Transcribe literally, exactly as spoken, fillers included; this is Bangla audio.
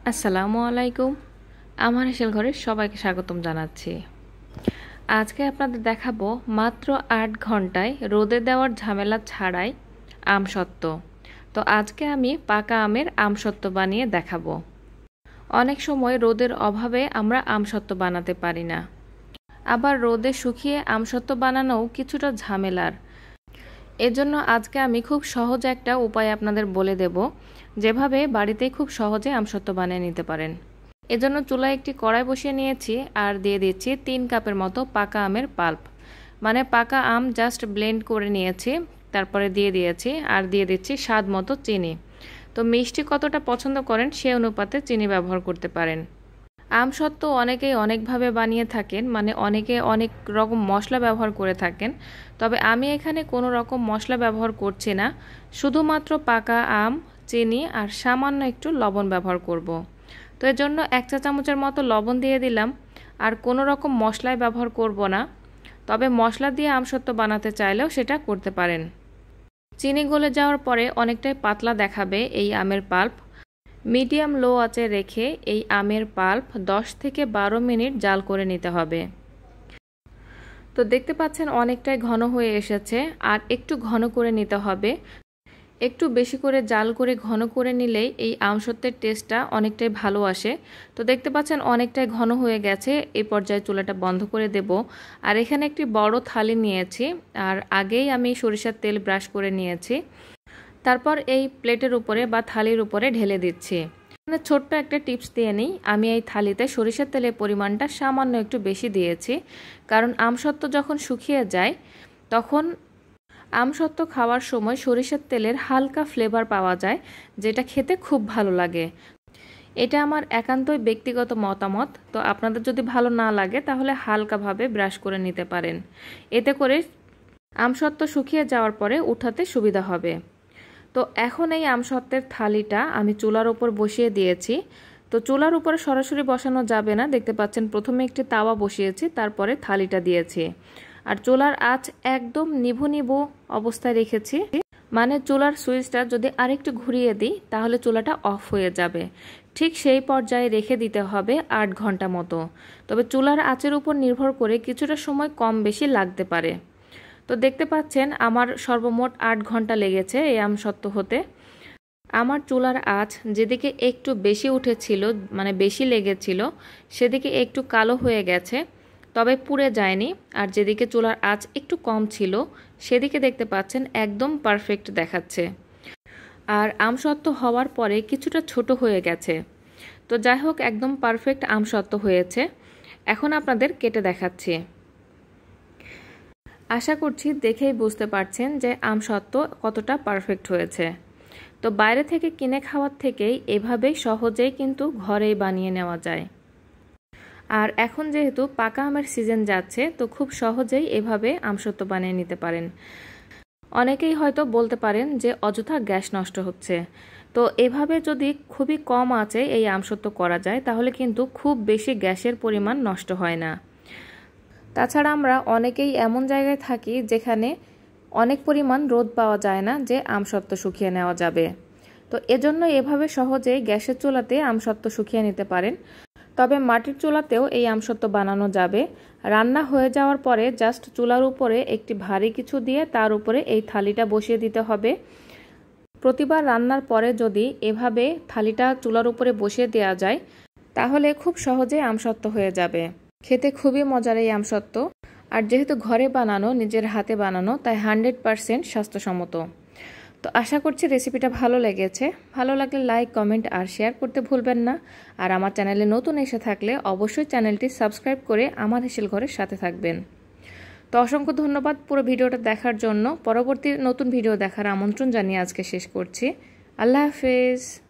আসসালামু আলাইকুম। আমার হেসেলঘরে সবাইকে স্বাগতম জানাচ্ছি। আজকে আপনাদের দেখাবো মাত্র আট ঘন্টায় রোদে দেওয়ার ঝামেলা ছাড়াই আমসত্ত্ব। তো আজকে আমি পাকা আমের আমসত্ত্ব বানিয়ে দেখাবো। অনেক সময় রোদের অভাবে আমরা আমসত্ত্ব বানাতে পারি না, আবার রোদে শুকিয়ে আমসত্ত্ব বানানোও কিছুটা ঝামেলার। এজন্য আজকে আমি খুব সহজ একটা উপায় আপনাদের বলে দেব, যেভাবে বাড়িতেই খুব সহজে আমসত্ত্ব বানিয়ে নিতে পারেন। এজন্য চুলায় একটি কড়াই বসিয়ে নিয়েছি আর দিয়ে দিচ্ছি তিন কাপের মতো পাকা আমের পাল্প, মানে পাকা আম জাস্ট ব্লেন্ড করে নিয়েছি, তারপরে দিয়ে দিয়েছি আর দিয়ে দিচ্ছি স্বাদ মতো চিনি। তো মিষ্টি কতটা পছন্দ করেন সে অনুপাতে চিনি ব্যবহার করতে পারেন। আমসত্ত্ব অনেকেই অনেকভাবে বানিয়ে থাকেন, মানে অনেকে অনেক রকম মশলা ব্যবহার করে থাকেন, তবে আমি এখানে কোনো রকম মশলা ব্যবহার করছি না, শুধুমাত্র পাকা আম, চিনি আর সামান্য একটু লবণ ব্যবহার করব। তো এর জন্য এক চা চামচের মতো লবণ দিয়ে দিলাম, আর কোনো রকম মশলাই ব্যবহার করব না, তবে মশলা দিয়ে আমসত্ত্ব বানাতে চাইলেও সেটা করতে পারেন। চিনি গলে যাওয়ার পরে অনেকটাই পাতলা দেখাবে এই আমের পাল্প। মিডিয়াম লো আঁচে রেখে এই আমের পাল্প দশ থেকে বারো মিনিট জাল করে নিতে হবে। তো দেখতে পাচ্ছেন অনেকটাই ঘন হয়ে এসেছে, আর একটু ঘন করে নিতে হবে। একটু বেশি করে জাল করে ঘন করে নিলেই এই আমসত্ত্বের টেস্টটা অনেকটাই ভালো আসে। তো দেখতে পাচ্ছেন অনেকটাই ঘন হয়ে গেছে, এই পর্যায়ে চুলাটা বন্ধ করে দেব। আর এখানে একটি বড় থালি নিয়েছি, আর আগেই আমি সরিষার তেল ব্রাশ করে নিয়েছি, তারপর এই প্লেটের উপরে বা থালির উপরে ঢেলে দিচ্ছি। মানে ছোট্ট একটা টিপস দিয়ে নিই, আমি এই থালিতে সরিষার তেলের পরিমাণটা সামান্য একটু বেশি দিয়েছি, কারণ আমসত্ত্ব যখন শুকিয়ে যায় তখন আমসত্ত্ব খাওয়ার সময় সরিষার তেলের হালকা ফ্লেভার পাওয়া যায়, যেটা খেতে খুব ভালো লাগে। এটা আমার একান্তই ব্যক্তিগত মতামত, তো আপনাদের যদি ভালো না লাগে তাহলে হালকাভাবে ব্রাশ করে নিতে পারেন, এতে করে আমসত্ত্ব শুকিয়ে যাওয়ার পরে উঠাতে সুবিধা হবে। তো এখন এই আমসত্ত্বের থালিটা আমি চুলার উপর বসিয়ে দিয়েছি। তো চুলার উপরে সরাসরি বসানো যাবে না, দেখতে পাচ্ছেন প্রথমে একটি তাওয়া বসিয়েছি, তারপরে থালিটা দিয়েছি, আর চুলার আঁচ একদম নিভু নিভু অবস্থায় রেখেছি। মানে চুলার সুইচটা যদি আরেকটু ঘুরিয়ে দিই তাহলে চুলাটা অফ হয়ে যাবে, ঠিক সেই পর্যায়ে রেখে দিতে হবে আট ঘন্টা মতো। তবে চুলার আঁচের উপর নির্ভর করে কিছুটা সময় কম বেশি লাগতে পারে। তো দেখতে পাচ্ছেন আমার সর্বমোট আট ঘন্টা লেগেছে এই আমসত্ত্ব হতে। আমার চুলার আঁচ যেদিকে একটু বেশি উঠেছিল, মানে বেশি লেগেছিল, সেদিকে একটু কালো হয়ে গেছে, তবে পুড়ে যায়নি। আর যেদিকে চুলার আঁচ একটু কম ছিল সেদিকে দেখতে পাচ্ছেন একদম পারফেক্ট দেখাচ্ছে। আর আমসত্ত্ব হওয়ার পরে কিছুটা ছোট হয়ে গেছে। তো যাই হোক, একদম পারফেক্ট আমসত্ত্ব হয়েছে। এখন আপনাদের কেটে দেখাচ্ছি। আশা করছি দেখেই বুঝতে পারছেন যে আমসত্ত্ব কতটা পারফেক্ট হয়েছে। তো বাইরে থেকে কিনে খাওয়ার থেকেই এভাবেই সহজেই কিন্তু ঘরেই বানিয়ে নেওয়া যায়। আর এখন যেহেতু পাকা আমের সিজন যাচ্ছে, তো খুব সহজেই এভাবে আমসত্ত্ব বানিয়ে নিতে পারেন। অনেকেই হয়তো বলতে পারেন যে অযথা গ্যাস নষ্ট হচ্ছে, তো এভাবে যদি খুবই কম আঁচে এই আমসত্ত্ব করা যায় তাহলে কিন্তু খুব বেশি গ্যাসের পরিমাণ নষ্ট হয় না। তাছাড়া আমরা অনেকেই এমন জায়গায় থাকি যেখানে অনেক পরিমাণ রোদ পাওয়া যায় না যে আমসত্ত্ব শুকিয়ে নেওয়া যাবে। তো এজন্য এভাবে সহজেই গ্যাসের চুলাতে আমসত্ত্ব শুকিয়ে নিতে পারেন। তবে মাটির চুলাতেও এই আমসত্ত্ব বানানো যাবে। রান্না হয়ে যাওয়ার পরে জাস্ট চুলার উপরে একটি ভারী কিছু দিয়ে তার উপরে এই থালিটা বসিয়ে দিতে হবে। প্রতিবার রান্নার পরে যদি এভাবে থালিটা চুলার উপরে বসিয়ে দেওয়া যায় তাহলে খুব সহজে আমসত্ত্ব হয়ে যাবে। খেতে খুবই মজার এই আমসত্ত্ব, আর যেহেতু ঘরে বানানো, নিজের হাতে বানানো, তাই হান্ড্রেড পারসেন্ট স্বাস্থ্যসম্মত। তো আশা করছি রেসিপিটা ভালো লেগেছে। ভালো লাগলে লাইক, কমেন্ট আর শেয়ার করতে ভুলবেন না। আর আমার চ্যানেলে নতুন এসে থাকলে অবশ্যই চ্যানেলটি সাবস্ক্রাইব করে আমার হেসেল ঘরের সাথে থাকবেন। তো অসংখ্য ধন্যবাদ পুরো ভিডিওটা দেখার জন্য। পরবর্তী নতুন ভিডিও দেখার আমন্ত্রণ জানিয়ে আজকে শেষ করছি। আল্লাহ হাফেজ।